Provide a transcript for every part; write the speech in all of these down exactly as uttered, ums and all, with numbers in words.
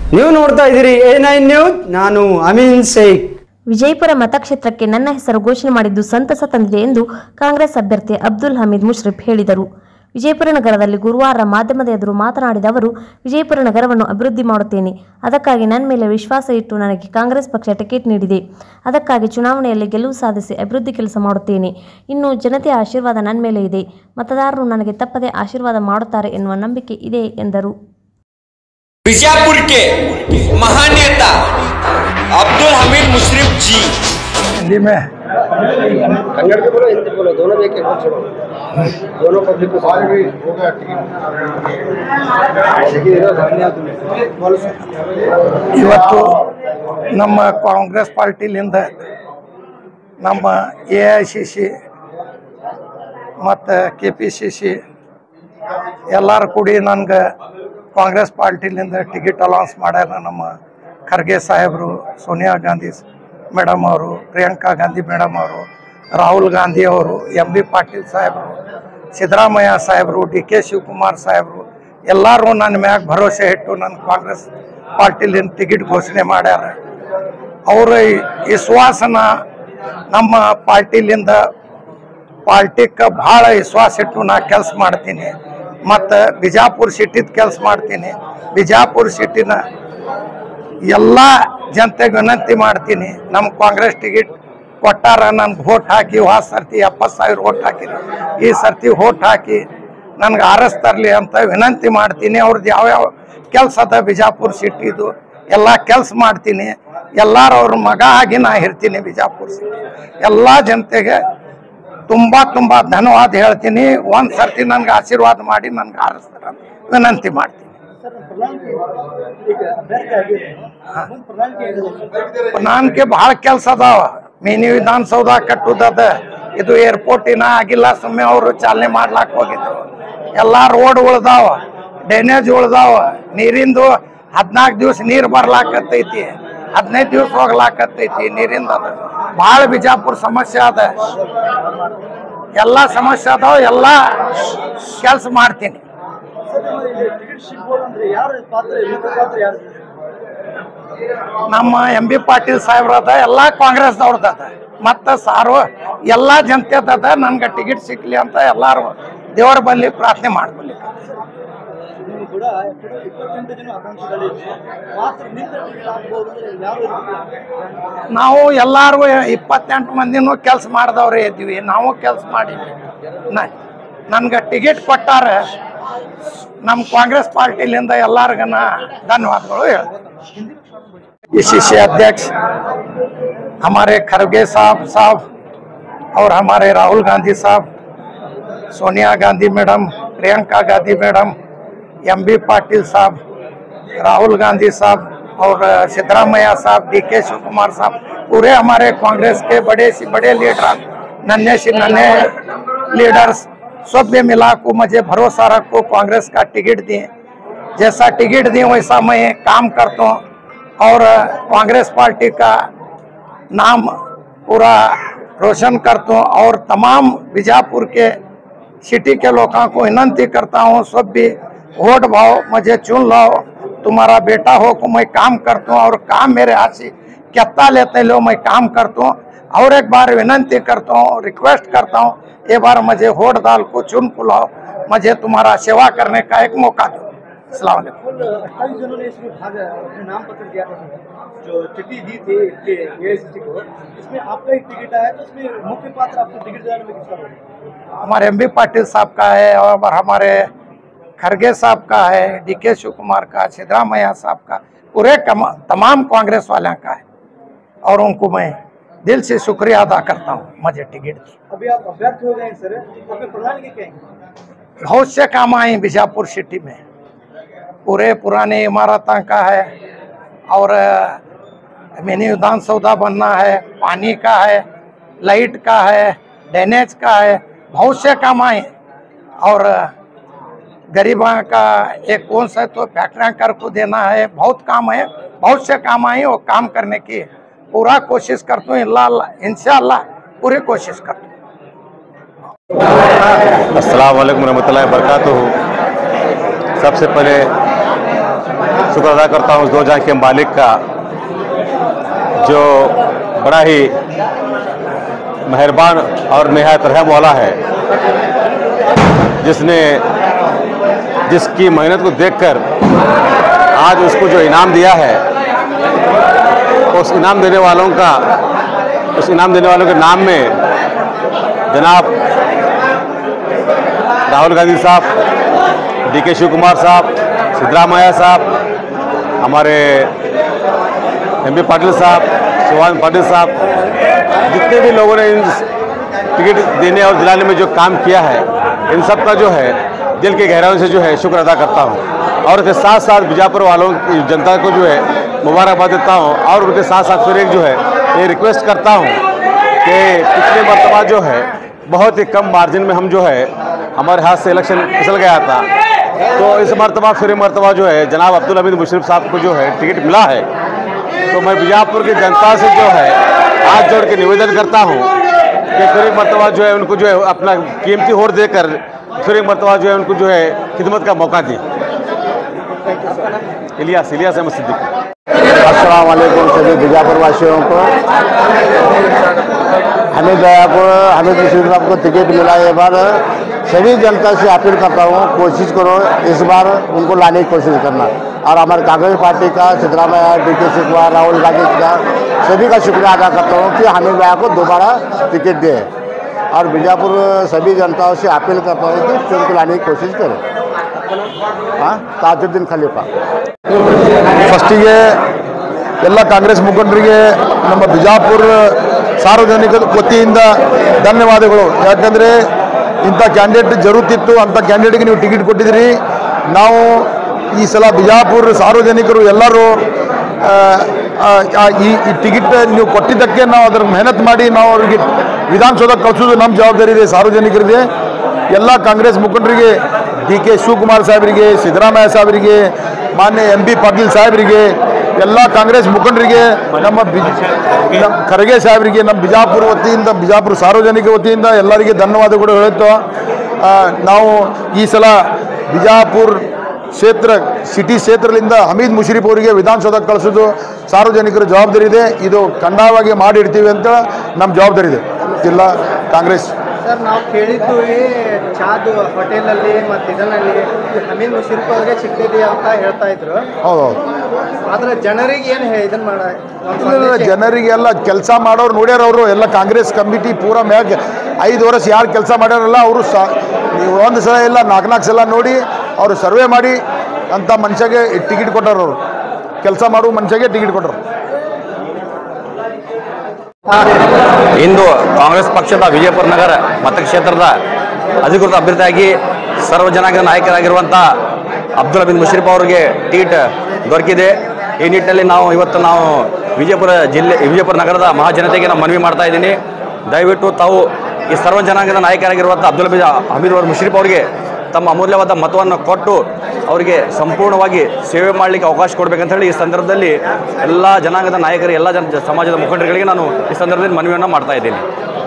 ನೀವು ನೋಡ್ತಾ ಇದ್ದೀರಿ ಎ ನೈನ್ ನ್ಯೂಸ್. ನಾನು ಅಮೀನ್ ಶೇಖ್. ವಿಜಯಪುರ ಮತಕ್ಷೇತ್ರಕ್ಕೆ ನನ್ನ ಹೆಸರು ಘೋಷಣೆ ಮಾಡಿದ್ದು ಸಂತಸ ತಂದಿದೆ ಎಂದು ಕಾಂಗ್ರೆಸ್ ಅಭ್ಯರ್ಥಿ ಅಬ್ದುಲ್ ಹಮೀದ್ ಮುಷ್ರಿಫ್ ಹೇಳಿದರು. ವಿಜಯಪುರ ನಗರದಲ್ಲಿ ಗುರುವಾರ ಮಾಧ್ಯಮದ ಎದುರು ಮಾತನಾಡಿದ ಅವರು, ವಿಜಯಪುರ ನಗರವನ್ನು ಅಭಿವೃದ್ಧಿ ಮಾಡುತ್ತೇನೆ. ಅದಕ್ಕಾಗಿ ನನ್ನ ಮೇಲೆ ವಿಶ್ವಾಸ ಇಟ್ಟು ನನಗೆ ಕಾಂಗ್ರೆಸ್ ಪಕ್ಷ ಟಿಕೆಟ್ ನೀಡಿದೆ. ಅದಕ್ಕಾಗಿ ಚುನಾವಣೆಯಲ್ಲಿ ಗೆಲುವು ಸಾಧಿಸಿ ಅಭಿವೃದ್ಧಿ ಕೆಲಸ ಮಾಡುತ್ತೇನೆ. ಇನ್ನು ಜನತೆಯ ಆಶೀರ್ವಾದ ನನ್ನ ಮೇಲೆ ಇದೆ. ಮತದಾರರು ನನಗೆ ತಪ್ಪದೆ ಆಶೀರ್ವಾದ ಮಾಡುತ್ತಾರೆ ಎನ್ನುವ ನಂಬಿಕೆ ಇದೆ ಎಂದರು. बीजापुर के महान नेता अब्दुल हमीद मुशर्रफ जी हिंदी में कन्नड़ के बोलो हिंदी बोलो दोनों एक एक बोलो दोनों पब्लिक को ಇವತ್ತು ನಮ್ಮ ಕಾಂಗ್ರೆಸ್ ಪಾರ್ಟಿಲಿಂದ ನಮ್ಮ ಎ ಐ ಸಿ ಸಿ ಮತ್ತು ಕೆ ಪಿ ಸಿ ಸಿ ಎಲ್ಲರೂ ಕೂಡಿ ನನಗೆ ಕಾಂಗ್ರೆಸ್ ಪಾರ್ಟಿಲಿಂದ ಟಿಕೆಟ್ ಅಲೌನ್ಸ್ ಮಾಡ್ಯಾರ. ನಮ್ಮ ಖರ್ಗೆ ಸಾಹೇಬರು, ಸೋನಿಯಾ ಗಾಂಧಿ ಮೇಡಮ್ ಅವರು, ಪ್ರಿಯಾಂಕಾ ಗಾಂಧಿ ಮೇಡಮ್ ಅವರು, ರಾಹುಲ್ ಗಾಂಧಿ ಅವರು, ಎಂ ಬಿ ಪಾಟೀಲ್ ಸಾಹೇಬರು, ಸಿದ್ದರಾಮಯ್ಯ ಸಾಹೇಬರು, ಡಿ ಕೆ ಶಿವಕುಮಾರ್ ಸಾಹೇಬರು ಎಲ್ಲರೂ ನನ್ನ ಮ್ಯಾಗ ಭರವಸೆ ಇಟ್ಟು ನನ್ನ ಕಾಂಗ್ರೆಸ್ ಪಾರ್ಟಿಲಿಂದ ಟಿಕೆಟ್ ಘೋಷಣೆ ಮಾಡ್ಯಾರ. ಅವರ ವಿಶ್ವಾಸನ ನಮ್ಮ ಪಾರ್ಟಿಲಿಂದ ಪಾರ್ಟಿಗೆ ಭಾಳ ವಿಶ್ವಾಸ ಇಟ್ಟು ನಾ ಕೆಲಸ ಮಾಡ್ತೀನಿ ಮತ್ತು ಬಿಜಾಪುರ ಸಿಟಿದ ಕೆಲಸ ಮಾಡ್ತೀನಿ. ಬಿಜಾಪುರ ಸಿಟಿನ ಎಲ್ಲ ಜನತೆಗೆ ವಿನಂತಿ ಮಾಡ್ತೀನಿ, ನಮ್ಮ ಕಾಂಗ್ರೆಸ್ ಟಿಕೆಟ್ ಕೊಟ್ಟಾರ, ನನ್ಗೆ ವೋಟ್ ಹಾಕಿ ಹೋದ ಸರ್ತಿ ಎಪ್ಪತ್ತು ಸಾವಿರ ವೋಟ್ ಹಾಕಿರಿ, ಈ ಸರ್ತಿ ವೋಟ್ ಹಾಕಿ ನನಗೆ ಆರಸ್ ತರಲಿ ಅಂತ ವಿನಂತಿ ಮಾಡ್ತೀನಿ. ಅವ್ರದ್ದು ಯಾವ್ಯಾವ ಕೆಲಸ ಅದ ಬಿಜಾಪುರ ಸಿಟಿದು ಎಲ್ಲ ಕೆಲಸ ಮಾಡ್ತೀನಿ. ಎಲ್ಲರೂ ಅವ್ರ ಮಗ ಆಗಿ ನಾ ಇರ್ತೀನಿ ಬಿಜಾಪುರ ಸಿಟಿ. ಎಲ್ಲ ಜನತೆಗೆ ತುಂಬ ತುಂಬ ಧನ್ಯವಾದ ಹೇಳ್ತೀನಿ. ಒಂದು ಸರ್ತಿ ನನಗೆ ಆಶೀರ್ವಾದ ಮಾಡಿ ನನಗೆ ಆರಿಸ್ತಾರೆ ಅಂತ ವಿನಂತಿ ಮಾಡ್ತೀನಿ. ಪ್ರಣಾಳಿಕೆ ಭಾಳ ಕೆಲಸ ಅದಾವ. ಮಿನಿ ವಿಧಾನಸೌಧ ಕಟ್ಟುದದ, ಇದು ಏರ್ಪೋರ್ಟ್ ಇನ್ನ ಆಗಿಲ್ಲ, ಸುಮ್ಮನೆ ಅವರು ಚಾಲನೆ ಮಾಡ್ಲಾಕ್ ಹೋಗಿದ್ರು. ಎಲ್ಲ ರೋಡ್ ಉಳ್ದಾವ, ಡ್ರೈನೇಜ್ ಉಳ್ದಾವ, ನೀರಿಂದು ಹದಿನಾಲ್ಕು ದಿವಸ ನೀರು ಬರ್ಲಾಕತ್ತೈತಿ, ಹದಿನೈದು ದಿವಸ ಹೋಗ್ಲಾಕತ್ತೈತಿ ನೀರಿಂದ. ಅದ ಭಾಳ ಬಿಜಾಪುರ ಸಮಸ್ಯೆ ಅದ, ಎಲ್ಲ ಸಮಸ್ಯೆ ಅದಾವ, ಎಲ್ಲ ಕೆಲಸ ಮಾಡ್ತೀನಿ. ನಮ್ಮ ಎಂ ಬಿ ಪಾಟೀಲ್ ಸಾಹೇಬ್ರದ ಎಲ್ಲ ಕಾಂಗ್ರೆಸ್ದವ್ರದ್ದು ಅದ, ಮತ್ತು ಸಾರು ಎಲ್ಲ ಜನತೆದ ನನ್ಗೆ ಟಿಕೆಟ್ ಸಿಕ್ಲಿ ಅಂತ ಎಲ್ಲರೂ ದೇವರ ಬಲ್ಲಿ ಪ್ರಾರ್ಥನೆ ಮಾಡ್ಕೊಳ್ಳಿ. ನಾವು ಎಲ್ಲಾರು ಇಪ್ಪತ್ತೆಂಟು ಮಂದಿನೂ ಕೆಲಸ ಮಾಡಿದವ್ರೆ ಇದ್ವಿ, ನಾವು ಕೆಲಸ ಮಾಡಿದ್ವಿ. ನನ್ಗೆ ಟಿಕೆಟ್ ಕೊಟ್ಟಾರ ನಮ್ಮ ಕಾಂಗ್ರೆಸ್ ಪಾರ್ಟಿಲಿಂದ ಎಲ್ಲರಿಗನ ಧನ್ಯವಾದಗಳು ಹೇಳ್ತೀನಿ. इसी से अध्यक्ष हमारे खरगे साहब साहब और हमारे राहुल गांधी साहब, Sonia Gandhi madam, Priyanka Gandhi madam, M B Patil साहब, राहुल गांधी साहब और सिद्धरामैया साहब, डी के शिवकुमार साहब, पूरे हमारे कांग्रेस के बड़े से बड़े लीडर, नन्हे से नन्हे लीडर्स सब में मिला को मुझे भरोसा रखो कांग्रेस का टिकट दिए. जैसा टिकट दिए वैसा मैं काम करता हूँ और कांग्रेस पार्टी का नाम पूरा रोशन करता हूँ. और तमाम बीजापुर के सिटी के लोगों को विनंती करता हूँ, सब भी वोट भाव मुझे चुन लो, तुम्हारा बेटा हो को मैं काम करता हूँ और काम मेरे हाथ से कितना लेते लो मैं काम करता हूँ. और एक बार विनंती करता हूँ, रिक्वेस्ट करता हूँ, एक बार मुझे वोट डाल को चुन पुलाओ, मुझे तुम्हारा सेवा करने का एक मौका दो. अस्सलाम वालेकुम. अट्ठाईस जनों ने इसमें भाग अपने नाम पत्र दिया था, जो चिट्ठी दी थी के एआईसीसी को, इसमें आपका ही टिकट आया, तो इसमें मुख्य पात्र आपको टिकट दिलाने में किसका होगा? हमारे एम बी पाटिल साहब का है और हमारे खरगे साहब का है, डी के शिवकुमार का, सिद्धरामैया साहब का, पूरे तमाम कांग्रेस वाले का है और उनको मैं दिल से शुक्रिया अदा करता हूँ मुझे टिकट दी. अभी आप अभ्यर्थी हो गए सर, आपने प्रणाली क्या है? बहुत से काम आए बीजापुर सिटी में, पूरे पुराने इमारतों का है और मिनी विधानसौधा बनना है, पानी का है, लाइट का है, ड्रेनेज का है, बहुत से काम आए. और गरीबों का एक कौन सा तो फैक्ट्रियाँ कर को देना है, बहुत काम है, बहुत से काम आए. वो काम करने की पूरा कोशिश करता हूँ, इंशाअल्लाह पूरी कोशिश करता हूँ. अस्सलाम वालेकुम रहमतुल्लाहि व बरकातुहू। सबसे पहले शुक्र अदा करता हूँ उस दो जहां के मालिक का, जो बड़ा ही मेहरबान और निहायत रहम वाला है, जिसने जिसकी मेहनत को देखकर आज उसको जो इनाम दिया है, उस इनाम देने वालों का उस इनाम देने वालों के नाम में जनाब राहुल गांधी साहब, डी के शिव कुमार साहब, सिद्धरामैया साहब, हमारे एम बी पाटिल साहब, शिवानंद पाटिल साहब, जितने भी लोगों ने इन टिकट देने और दिलाने में जो काम किया है, इन सब का जो है दिल के गहराइयों से जो है शुक्र अदा करता हूँ। और उसके साथ साथ बीजापुर वालों की जनता को जो है मुबारकबाद देता हूँ। और उनके साथ साथ फिर एक जो है ये रिक्वेस्ट करता हूँ कि पिछले मरतबा जो है बहुत ही कम मार्जिन में हम जो है हमारे हाथ से इलेक्शन फिसल गया था, तो इस मरतबा फिर मरतबा जो है जनाब अब्दुल हमीद मुशर्रफ साहब को जो है टिकट मिला है। तो मैं बीजापुर की जनता से जो है हाथ जोड़ के निवेदन करता हूँ कि फिर एक मरतबा जो है उनको जो है अपना कीमती वोट देकर फिर एक मरतबा जो है उनको जो है खिदमत का मौका दी। इलियास इलियास अहमद सिद्दीकी। अस्सलाम वालेकुम सभी बीजापुर वासियों को। हमें भैया को हमीद मुशर्रफ साहब को टिकट मिला है। बार सभी जनता से अपील करता हूँ, कोशिश करो इस बार उनको लाने की कोशिश करना। और हमारे कांग्रेस पार्टी का सिद्धरामैया, डी के शिव कुमार, राहुल गांधी का सभी का शुक्रिया अदा करता हूँ कि हमें भैया को दोबारा टिकट दे। और बीजापुर सभी जनताओं से अपील करता हूँ कि उनको लाने की कोशिश करें। हाँ, ताजुद्दीन खलीफा। ಫಸ್ಟಿಗೆ ಎಲ್ಲ ಕಾಂಗ್ರೆಸ್ ಮುಖಂಡರಿಗೆ ನಮ್ಮ ಬಿಜಾಪುರ ಸಾರ್ವಜನಿಕ ವತಿಯಿಂದ ಧನ್ಯವಾದಗಳು. ಯಾಕಂದರೆ ಇಂಥ ಕ್ಯಾಂಡಿಡೇಟ್ ಜರುತ್ತಿತ್ತು, ಅಂಥ ಕ್ಯಾಂಡಿಡೇಟ್ಗೆ ನೀವು ಟಿಕೆಟ್ ಕೊಟ್ಟಿದ್ದೀರಿ. ನಾವು ಈ ಸಲ ಬಿಜಾಪುರ ಸಾರ್ವಜನಿಕರು ಎಲ್ಲರೂ ಈ ಈ ಟಿಕೆಟ್ ನೀವು ಕೊಟ್ಟಿದ್ದಕ್ಕೆ ನಾವು ಅದರ ಮೆಹನತ್ ಮಾಡಿ ನಾವು ಅವರಿಗೆ ವಿಧಾನಸೌಧಕ್ಕೆ ಕಳಿಸೋದು ನಮ್ಮ ಜವಾಬ್ದಾರಿ ಇದೆ, ಸಾರ್ವಜನಿಕರಿಗೆ. ಎಲ್ಲ ಕಾಂಗ್ರೆಸ್ ಮುಖಂಡರಿಗೆ, ಡಿ ಕೆ ಶಿವಕುಮಾರ್ ಸಾಹೇಬರಿಗೆ, ಸಿದ್ದರಾಮಯ್ಯ ಸಾಹೇಬರಿಗೆ, ಮಾನ್ಯ ಎಂ ಬಿ ಪಾಟೀಲ್ ಸಾಹೇಬರಿಗೆ, ಎಲ್ಲ ಕಾಂಗ್ರೆಸ್ ಮುಖಂಡರಿಗೆ, ನಮ್ಮ ಬಿ ಖರ್ಗೆ ಸಾಹೇಬರಿಗೆ, ನಮ್ಮ ಬಿಜಾಪುರ ವತಿಯಿಂದ ಬಿಜಾಪುರ ಸಾರ್ವಜನಿಕ ವತಿಯಿಂದ ಎಲ್ಲರಿಗೆ ಧನ್ಯವಾದಗಳು ಹೇಳುತ್ತೋ. ನಾವು ಈ ಸಲ ಬಿಜಾಪುರ ಕ್ಷೇತ್ರ ಸಿಟಿ ಕ್ಷೇತ್ರದಿಂದ ಹಮೀದ್ ಮುಷರೀಫ್ ಅವರಿಗೆ ವಿಧಾನಸೌಧಕ್ಕೆ ಕಳಿಸೋದು ಸಾರ್ವಜನಿಕರ ಜವಾಬ್ದಾರಿ ಇದೆ. ಇದು ಖಂಡವಾಗಿ ಮಾಡಿಡ್ತೀವಿ ಅಂತ ನಮ್ಮ ಜವಾಬ್ದಾರಿ ಇದೆ ಜಿಲ್ಲಾ ಕಾಂಗ್ರೆಸ್. ಸರ್, ನಾವು ಕೇಳಿದ್ದು ಚಾದು ಹೋಟೆಲಲ್ಲಿ ಮತ್ತು ಇದರಲ್ಲಿ ಹಮೀದ್ ಮುಷರೀಫ್ ಅವರಿಗೆ ಸಿಕ್ಕಿದೆ ಅಂತ ಹೇಳ್ತಾ ಇದ್ರು. ಹೌದೌದು. ಆದರೆ ಜನರಿಗೆ ಏನು ಇದನ್ನ ಮಾಡ ಜನರಿಗೆಲ್ಲ ಕೆಲಸ ಮಾಡೋರು ನೋಡ್ಯಾರ. ಅವರು ಎಲ್ಲ ಕಾಂಗ್ರೆಸ್ ಕಮಿಟಿ ಪೂರ ಮ್ಯಾಗ ಐದು ವರ್ಷ ಯಾರು ಕೆಲಸ ಮಾಡ್ಯಾರಲ್ಲ ಅವರು ಸ ನೀವು ಒಂದು ಸಲ ಎಲ್ಲ ನಾಲ್ಕು ನಾಲ್ಕು ಸಲ ನೋಡಿ ಅವರು ಸರ್ವೆ ಮಾಡಿ ಅಂಥ ಮನುಷ್ಯಗೆ ಟಿಕೆಟ್ ಕೊಟ್ಟರು. ಅವರು ಕೆಲಸ ಮಾಡುವ ಮನುಷ್ಯಗೆ ಟಿಕೆಟ್ ಕೊಟ್ಟರು. ಇಂದು ಕಾಂಗ್ರೆಸ್ ಪಕ್ಷದ ವಿಜಯಪುರ ನಗರ ಮತಕ್ಷೇತ್ರದ ಅಧಿಕೃತ ಅಭ್ಯರ್ಥಿಯಾಗಿ ಸರ್ವ ಜನಾಂಗದ ನಾಯಕರಾಗಿರುವಂಥ ಅಬ್ದುಲ್ ಹಮೀದ್ ಮುಷರೀಫ್ ಅವರಿಗೆ ಟಿಕೆಟ್ ದೊರಕಿದೆ. ಈ ನಿಟ್ಟಿನಲ್ಲಿ ನಾವು ಇವತ್ತು ನಾವು ವಿಜಯಪುರ ಜಿಲ್ಲೆ ವಿಜಯಪುರ ನಗರದ ಮಹಾಜನತೆಗೆ ನಾನು ಮನವಿ ಮಾಡ್ತಾ ಇದ್ದೀನಿ. ದಯವಿಟ್ಟು ತಾವು ಈ ಸರ್ವ ಜನಾಂಗದ ನಾಯಕರಾಗಿರುವಂಥ ಅಬ್ದುಲ್ ಹಮೀದ್ ಹಮೀದ್ ಅವರು ಮುಷರೀಫ್ ಅವರಿಗೆ ತಮ್ಮ ಅಮೂಲ್ಯವಾದ ಮತವನ್ನು ಕೊಟ್ಟು ಅವರಿಗೆ ಸಂಪೂರ್ಣವಾಗಿ ಸೇವೆ ಮಾಡಲಿಕ್ಕೆ ಅವಕಾಶ ಕೊಡಬೇಕಂತ ಹೇಳಿ ಈ ಸಂದರ್ಭದಲ್ಲಿ ಎಲ್ಲ ಜನಾಂಗದ ನಾಯಕರು, ಎಲ್ಲ ಜನ ಸಮಾಜದ ಮುಖಂಡರುಗಳಿಗೆ ನಾನು ಈ ಸಂದರ್ಭದಲ್ಲಿ ಮನವಿಯನ್ನು ಮಾಡ್ತಾ ಇದ್ದೀನಿ.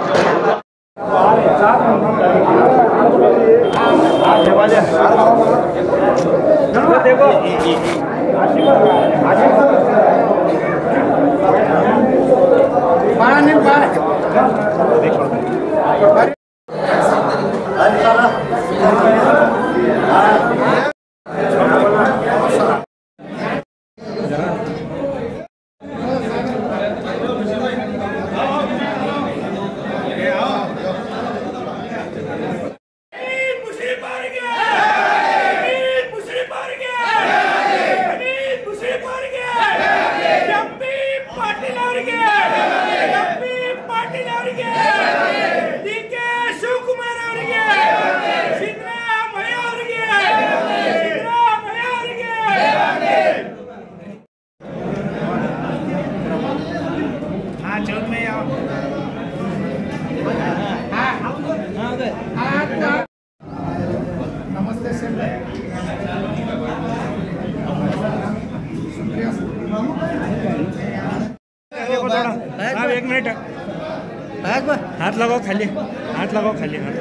एक मिनट हाथ लगाओ खाली, हाथ लगाओ खाली, हाथ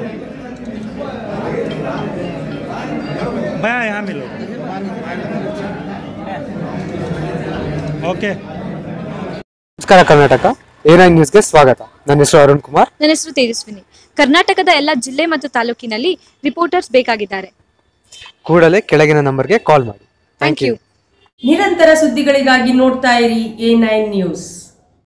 भैया यहाँ मिलो। ಓಕೆ. ನಮಸ್ಕಾರ ಕರ್ನಾಟಕ ಎ ನೈನ್ ನ್ಯೂಸ್ಗೆ ಸ್ವಾಗತ. ನನ್ನ ಹೆಸರು ಅರುಣ್ ಕುಮಾರ್. ನನ್ನ ಹೆಸರು ತೇಜಸ್ವಿನಿ. ಕರ್ನಾಟಕದ ಎಲ್ಲ ಜಿಲ್ಲೆ ಮತ್ತು ತಾಲೂಕಿನಲ್ಲಿ ರಿಪೋರ್ಟರ್ಸ್ ಬೇಕಾಗಿದ್ದಾರೆ. ಕೂಡಲೇ ಕೆಳಗಿನ ನಂಬರ್ಗೆ ಕಾಲ್ ಮಾಡಿ. Thank you. ನಿರಂತರ ಸುದ್ದಿಗಳಿಗಾಗಿ ನೋಡ್ತಾ ಇರಿ ಎ ನೈನ್ ನ್ಯೂಸ್.